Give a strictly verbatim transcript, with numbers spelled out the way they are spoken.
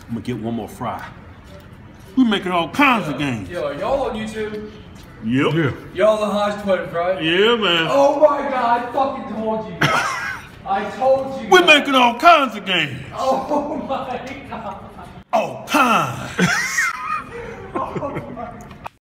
I'm gonna get one more fry. We making all kinds yo, of games. Yo, y'all on YouTube? Yep. Yeah. Y'all the Hodgetwins, right? Yeah, man. Oh my God, I fucking told you. I told you. We're making all kinds of games. Oh my God.